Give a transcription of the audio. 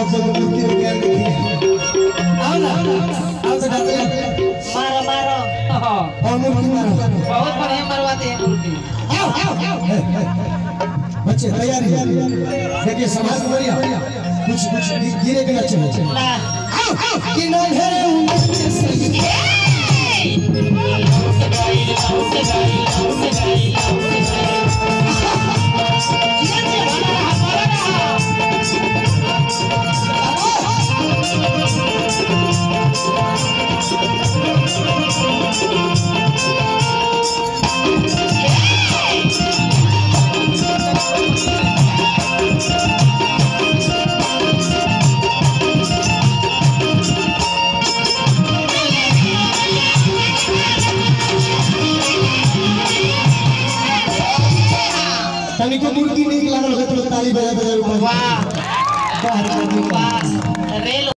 सब मूर्ति के ज्ञान नहीं आओ ना आओ तो डाल मारो मारो और मूर्ति मारो बहुत बढ़िया मरवाते हैं मूर्ति आओ बच्चे तैयारी देखिए समाज में बढ़िया कुछ गिरे के अच्छे ना आओ कि न घेरे उम्र से तनिको मूर्ति नहीं लागल है तो ताली बजा बजा वाह वाह वाह रेल